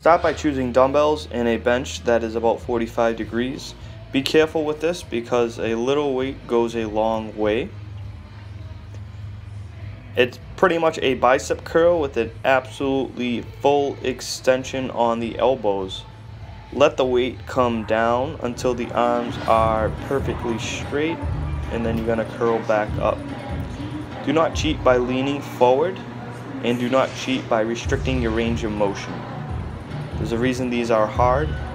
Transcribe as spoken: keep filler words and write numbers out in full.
Start by choosing dumbbells and a bench that is about forty-five degrees. Be careful with this because a little weight goes a long way. It's pretty much a bicep curl with an absolutely full extension on the elbows. Let the weight come down until the arms are perfectly straight, and then you're going to curl back up. Do not cheat by leaning forward, and do not cheat by restricting your range of motion. There's a reason these are hard.